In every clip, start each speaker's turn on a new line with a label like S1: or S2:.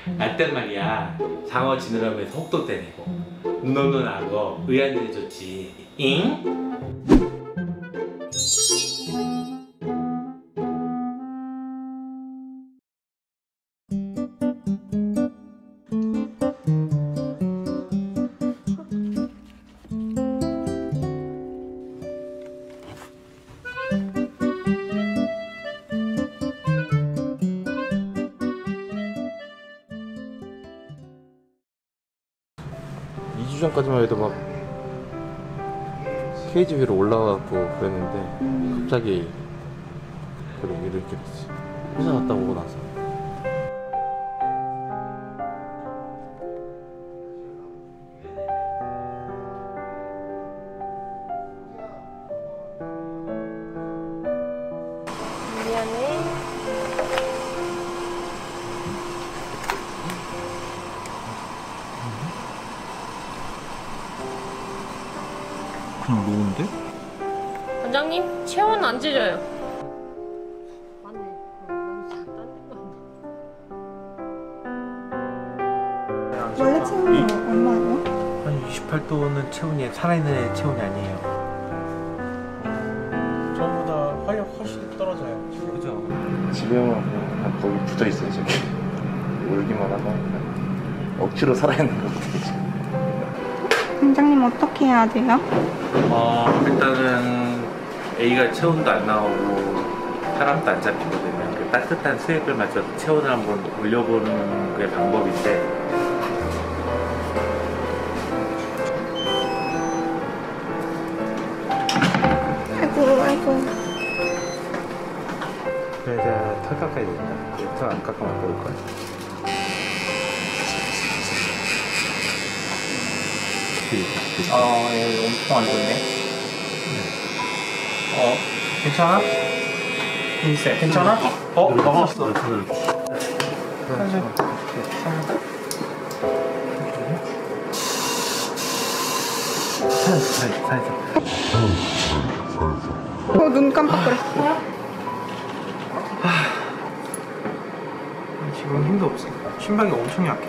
S1: 날 땐 말이야 장어 지느러미에서 혹도 떼내고 눈 없는 악어 의안들이 좋지. 잉?
S2: 전까지만 해도 막 케이지 위로 올라가고 그랬는데 갑자기 이렇게 됐지. 회사 갔다 오고 나서.
S3: 미안해.
S2: 그냥 로운데?
S3: 원장님, 체온 안 찢어요. 맞네.
S4: 원래 체온이 얼마예요?
S5: 한 28도는 체온이 살아있는 애 체온이 아니에요. 전보다 활력 훨씬 떨어져요. 그죠?
S2: 집에 오면 거기 붙어 있어요 지금. 울기만 하면 억지로 살아있는 것 같아요 지금.
S4: 원장님 어떻게 해야 돼요?
S1: 일단은 A가 체온도 안 나오고 혈압도 안 잡히거든요. 그 따뜻한 수액을 맞춰서 체온을 한번 올려보는 게 방법인데,
S4: 아이고.
S5: 그래, 이제 털 깎아야 된다. 털 안 깎으면 안 보일 거야.
S6: 예, 엄청 안 좋네. 괜찮아? 인세, 괜찮아? 먹었어.
S4: 눈 깜빡거려.
S6: 지금 힘도 없어. 심박이 엄청 약해.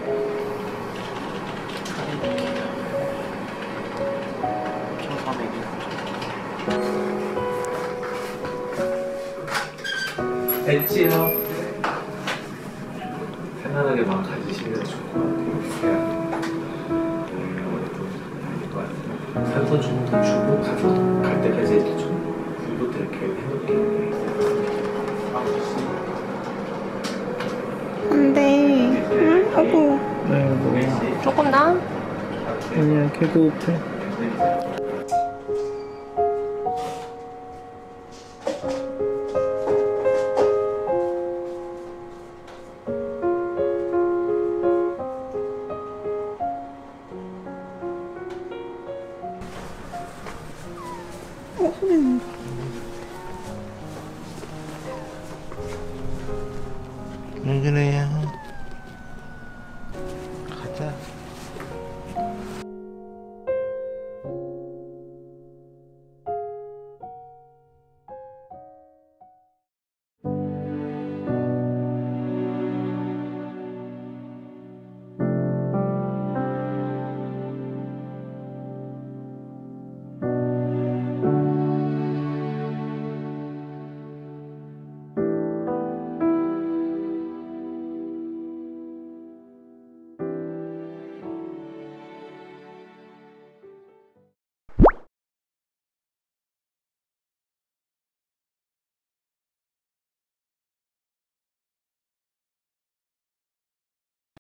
S1: 됐지요? 편안하게 막 가지시면 좋을 것 같아요. 산소 주문도 주고 가서 갈 때까지 이렇게 좀 이것도 이렇게 해놓을게요.
S4: 안 돼. 응? 아이고.
S6: 네,
S3: 조금 나?
S6: 아니야, 개고흡해.